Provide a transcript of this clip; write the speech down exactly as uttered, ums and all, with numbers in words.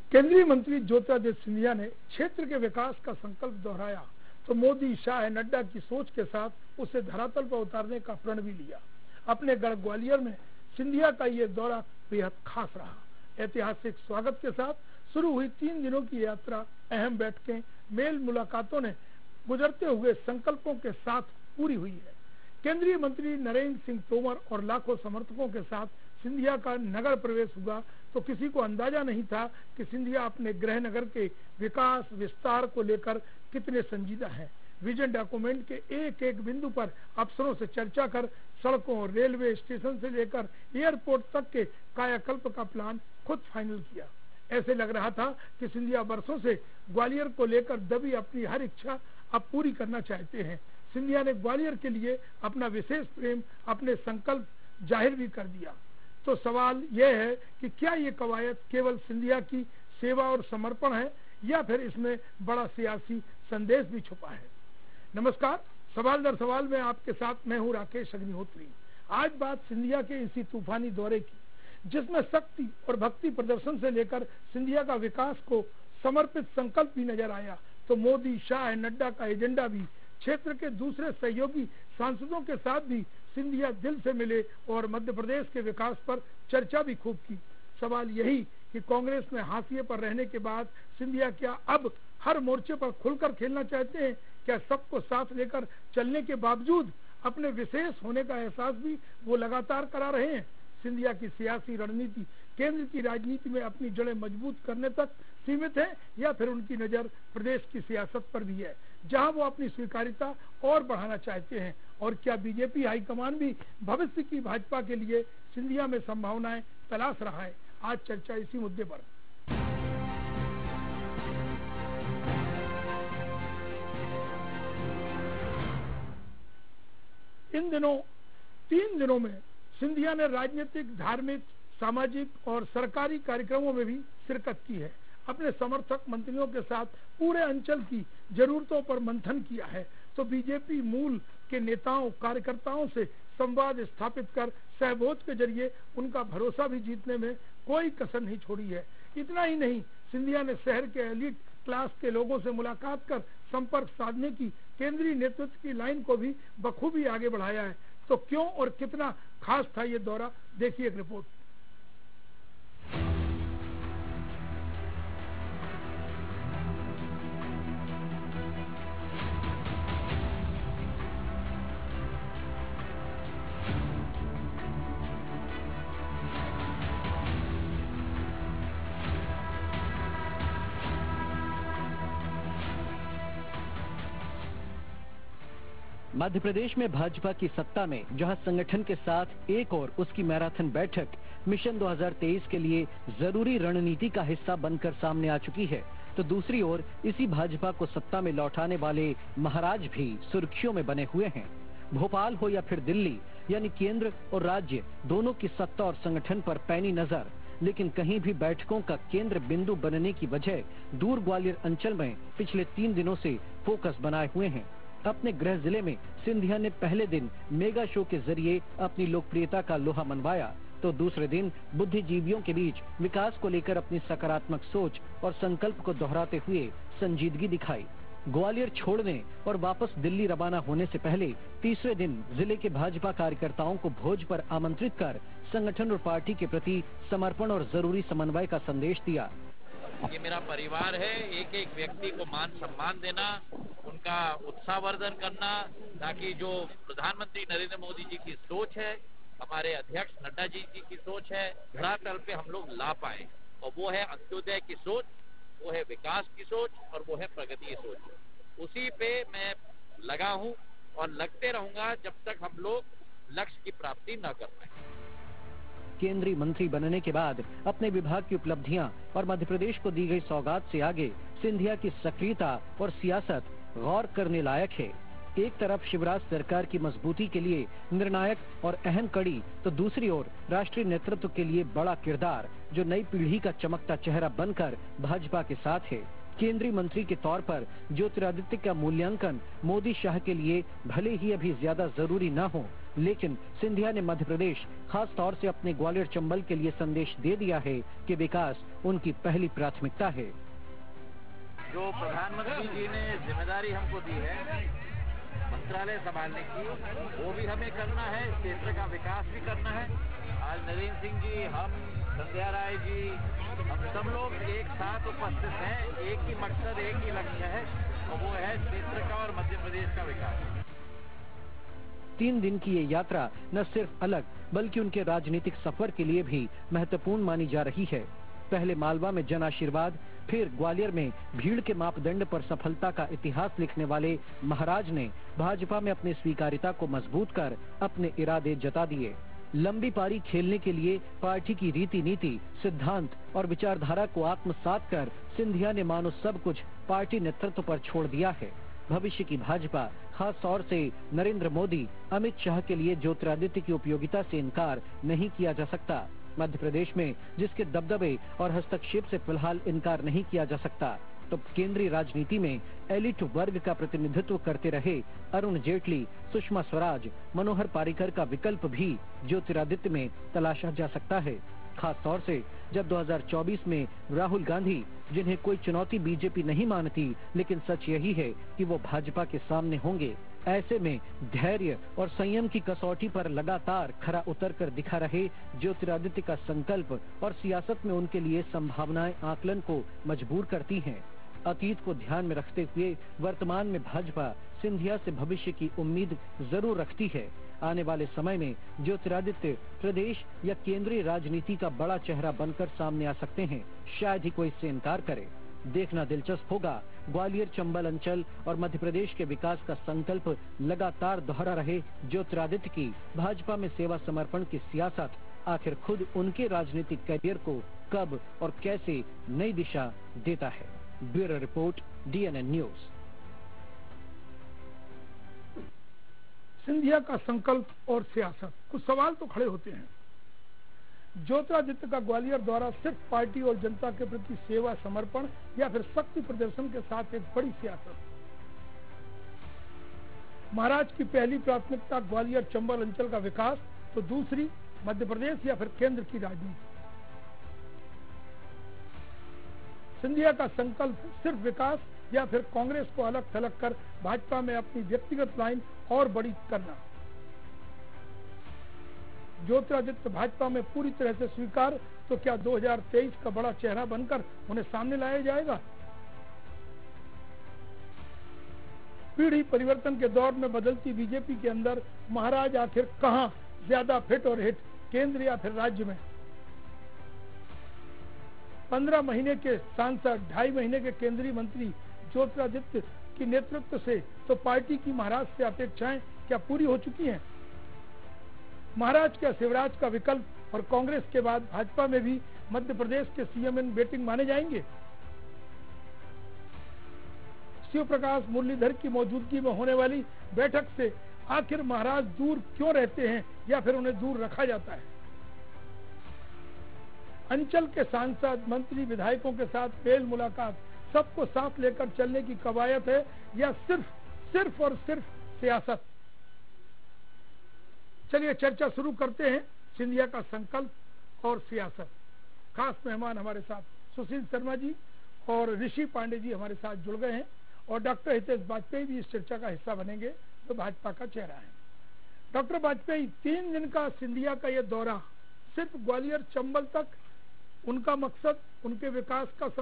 केंद्रीय मंत्री ज्योतिरादित्य सिंधिया ने क्षेत्र के विकास का संकल्प दोहराया तो मोदी, शाह, नड्डा की सोच के साथ उसे धरातल पर उतारने का प्रण भी लिया। अपने गढ़ ग्वालियर में सिंधिया का ये दौरा बेहद खास रहा। ऐतिहासिक स्वागत के साथ शुरू हुई तीन दिनों की यात्रा अहम बैठकें, मेल मुलाकातों ने गुजरते हुए संकल्पों के साथ पूरी हुई है। केंद्रीय मंत्री नरेंद्र सिंह तोमर और लाखों समर्थकों के साथ सिंधिया का नगर प्रवेश हुआ तो किसी को अंदाजा नहीं था कि सिंधिया अपने गृह नगर के विकास विस्तार को लेकर कितने संजीदा हैं। विजन डॉक्यूमेंट के एक एक बिंदु पर अफसरों से चर्चा कर सड़कों, रेलवे स्टेशन से लेकर एयरपोर्ट तक के कायाकल्प का प्लान खुद फाइनल किया। ऐसे लग रहा था कि सिंधिया वर्षों से ग्वालियर को लेकर दबी अपनी हर इच्छा अब पूरी करना चाहते हैं। सिंधिया ने ग्वालियर के लिए अपना विशेष प्रेम, अपने संकल्प जाहिर भी कर दिया। तो सवाल यह है कि क्या ये कवायद केवल सिंधिया की सेवा और समर्पण है या फिर इसमें बड़ा सियासी संदेश भी छुपा है। नमस्कार, सवाल दर सवाल में आपके साथ मैं हूं राकेश अग्निहोत्री। आज बात सिंधिया के इसी तूफानी दौरे की, जिसमें शक्ति और भक्ति प्रदर्शन से लेकर सिंधिया का विकास को समर्पित संकल्प भी नजर आया तो मोदी, शाह, नड्डा का एजेंडा भी, क्षेत्र के दूसरे सहयोगी सांसदों के साथ भी सिंधिया दिल से मिले और मध्य प्रदेश के विकास पर चर्चा भी खूब की। सवाल यही कि कांग्रेस में हाशिए पर रहने के बाद सिंधिया क्या अब हर मोर्चे पर खुलकर खेलना चाहते हैं? क्या सबको साथ लेकर चलने के बावजूद अपने विशेष होने का एहसास भी वो लगातार करा रहे हैं? सिंधिया की सियासी रणनीति केंद्र की राजनीति में अपनी जड़ें मजबूत करने तक सीमित है या फिर उनकी नजर प्रदेश की सियासत पर भी है, जहां वो अपनी स्वीकार्यता और बढ़ाना चाहते हैं? और क्या बीजेपी हाईकमान भी भविष्य की भाजपा के लिए सिंधिया में संभावनाएं तलाश रहा है? आज चर्चा इसी मुद्दे पर। इन दिनों तीन दिनों में सिंधिया ने राजनीतिक, धार्मिक, सामाजिक और सरकारी कार्यक्रमों में भी शिरकत की है। अपने समर्थक मंत्रियों के साथ पूरे अंचल की जरूरतों पर मंथन किया है तो बीजेपी मूल के नेताओं, कार्यकर्ताओं से संवाद स्थापित कर सहभोज के जरिए उनका भरोसा भी जीतने में कोई कसर नहीं छोड़ी है। इतना ही नहीं, सिंधिया ने शहर के एलिट क्लास के लोगों से मुलाकात कर संपर्क साधने की केंद्रीय नेतृत्व की लाइन को भी बखूबी आगे बढ़ाया है। तो क्यों और कितना खास था ये दौरा, देखिए एक रिपोर्ट। मध्य प्रदेश में भाजपा की सत्ता में जहां संगठन के साथ एक और उसकी मैराथन बैठक मिशन दो हज़ार तेईस के लिए जरूरी रणनीति का हिस्सा बनकर सामने आ चुकी है, तो दूसरी ओर इसी भाजपा को सत्ता में लौटाने वाले महाराज भी सुर्खियों में बने हुए हैं। भोपाल हो या फिर दिल्ली, यानी केंद्र और राज्य दोनों की सत्ता और संगठन पर पैनी नजर, लेकिन कहीं भी बैठकों का केंद्र बिंदु बनने की वजह दूर ग्वालियर अंचल में पिछले तीन दिनों से फोकस बनाए हुए हैं। अपने गृह जिले में सिंधिया ने पहले दिन मेगा शो के जरिए अपनी लोकप्रियता का लोहा मनवाया तो दूसरे दिन बुद्धिजीवियों के बीच विकास को लेकर अपनी सकारात्मक सोच और संकल्प को दोहराते हुए संजीदगी दिखाई। ग्वालियर छोड़ने और वापस दिल्ली रवाना होने से पहले तीसरे दिन जिले के भाजपा कार्यकर्ताओं को भोज पर आमंत्रित कर संगठन और पार्टी के प्रति समर्पण और जरूरी समन्वय का संदेश दिया। ये मेरा परिवार है, एक एक व्यक्ति को मान सम्मान देना, उनका उत्साहवर्धन करना, ताकि जो प्रधानमंत्री नरेंद्र मोदी जी की सोच है, हमारे अध्यक्ष नड्डा जी जी की सोच है, धरातल पे हम लोग ला पाए। और वो है अंत्योदय की सोच, वो है विकास की सोच और वो है प्रगति की सोच। उसी पे मैं लगा हूँ और लगते रहूंगा जब तक हम लोग लक्ष्य की प्राप्ति न कर पाए। केंद्रीय मंत्री बनने के बाद अपने विभाग की उपलब्धियां और मध्य प्रदेश को दी गई सौगात से आगे सिंधिया की सक्रियता और सियासत गौर करने लायक है। एक तरफ शिवराज सरकार की मजबूती के लिए निर्णायक और अहम कड़ी तो दूसरी ओर राष्ट्रीय नेतृत्व के लिए बड़ा किरदार जो नई पीढ़ी का चमकता चेहरा बनकर भाजपा के साथ है। केंद्रीय मंत्री के तौर पर ज्योतिरादित्य का मूल्यांकन मोदी शाह के लिए भले ही अभी ज्यादा जरूरी न हो, लेकिन सिंधिया ने मध्य प्रदेश, खास तौर से अपने ग्वालियर चंबल के लिए संदेश दे दिया है कि विकास उनकी पहली प्राथमिकता है। जो प्रधानमंत्री जी ने जिम्मेदारी हमको दी है मंत्रालय संभालने की, वो भी हमें करना है, क्षेत्र का विकास भी करना है। आज नरेंद्र सिंह जी, हम, संध्या राय जी, हम सब लोग एक साथ उपस्थित हैं। एक ही मकसद, एक ही लक्ष्य है, और वो है क्षेत्र का और मध्य प्रदेश का विकास। तीन दिन की ये यात्रा न सिर्फ अलग बल्कि उनके राजनीतिक सफर के लिए भी महत्वपूर्ण मानी जा रही है। पहले मालवा में जन आशीर्वाद, फिर ग्वालियर में भीड़ के मापदंड पर सफलता का इतिहास लिखने वाले महाराज ने भाजपा में अपनी स्वीकारिता को मजबूत कर अपने इरादे जता दिए। लंबी पारी खेलने के लिए पार्टी की रीति नीति, सिद्धांत और विचारधारा को आत्मसात कर सिंधिया ने मानो सब कुछ पार्टी नेतृत्व पर छोड़ दिया है। भविष्य की भाजपा, खास तौर से नरेंद्र मोदी, अमित शाह के लिए ज्योतिरादित्य की उपयोगिता से इनकार नहीं किया जा सकता। मध्य प्रदेश में जिसके दबदबे और हस्तक्षेप से फिलहाल इनकार नहीं किया जा सकता, तो केंद्रीय राजनीति में एलिट वर्ग का प्रतिनिधित्व करते रहे अरुण जेटली, सुषमा स्वराज, मनोहर पारिकर का विकल्प भी ज्योतिरादित्य में तलाशा जा सकता है। खास तौर से जब दो हज़ार चौबीस में राहुल गांधी, जिन्हें कोई चुनौती बीजेपी नहीं मानती, लेकिन सच यही है कि वो भाजपा के सामने होंगे। ऐसे में धैर्य और संयम की कसौटी पर लगातार खरा उतर कर दिखा रहे ज्योतिरादित्य का संकल्प और सियासत में उनके लिए संभावनाएं आकलन को मजबूर करती हैं। अतीत को ध्यान में रखते हुए वर्तमान में भाजपा सिंधिया से भविष्य की उम्मीद जरूर रखती है। आने वाले समय में ज्योतिरादित्य प्रदेश या केंद्रीय राजनीति का बड़ा चेहरा बनकर सामने आ सकते हैं। शायद ही कोई इससे इनकार करे। देखना दिलचस्प होगा ग्वालियर चंबल अंचल और मध्य प्रदेश के विकास का संकल्प लगातार दोहरा रहे ज्योतिरादित्य की भाजपा में सेवा समर्पण की सियासत आखिर खुद उनके राजनीतिक करियर को कब और कैसे नई दिशा देता है। Bureau report, D N N news. Scindia का संकल्प और सियासत, कुछ सवाल तो खड़े होते हैं। ज्योतिरादित्य का ग्वालियर दौरा सिर्फ पार्टी और जनता के प्रति सेवा समर्पण या फिर शक्ति प्रदर्शन के साथ एक बड़ी सियासत। महाराज की पहली प्राथमिकता ग्वालियर चंबल अंचल का विकास, तो दूसरी मध्य प्रदेश या फिर केंद्र की राजनीति। सिंधिया का संकल्प सिर्फ विकास या फिर कांग्रेस को अलग थलग कर भाजपा में अपनी व्यक्तिगत लाइन और बड़ी करना। ज्योतिरादित्य भाजपा में पूरी तरह से स्वीकार, तो क्या दो हज़ार तेईस का बड़ा चेहरा बनकर उन्हें सामने लाया जाएगा? पीढ़ी परिवर्तन के दौर में बदलती बीजेपी के अंदर महाराज आखिर कहां ज्यादा फिट और हिट, केंद्र या फिर राज्य में? पंद्रह महीने के सांसद, ढाई महीने के केंद्रीय मंत्री ज्योतिरादित्य की नेतृत्व से तो पार्टी की महाराज से अपेक्षाएं क्या पूरी हो चुकी हैं? महाराज क्या शिवराज का विकल्प और कांग्रेस के बाद भाजपा में भी मध्य प्रदेश के सीएम इन वेटिंग माने जाएंगे? शिव प्रकाश मुरलीधर की मौजूदगी में होने वाली बैठक से आखिर महाराज दूर क्यों रहते हैं या फिर उन्हें दूर रखा जाता है? अंचल के सांसद, मंत्री, विधायकों के साथ मेल मुलाकात, सबको साथ लेकर चलने की कवायद है या सिर्फ सिर्फ और सिर्फ सियासत? चलिए चर्चा शुरू करते हैं सिंधिया का संकल्प और सियासत। खास मेहमान हमारे साथ सुशील शर्मा जी और ऋषि पांडे जी हमारे साथ जुड़ गए हैं, और डॉक्टर हितेश वाजपेयी भी इस चर्चा का हिस्सा बनेंगे, जो भाजपा का चेहरा है। डॉक्टर वाजपेयी, तीन दिन का सिंधिया का यह दौरा सिर्फ ग्वालियर चंबल तक, उनका मकसद उनके विकास का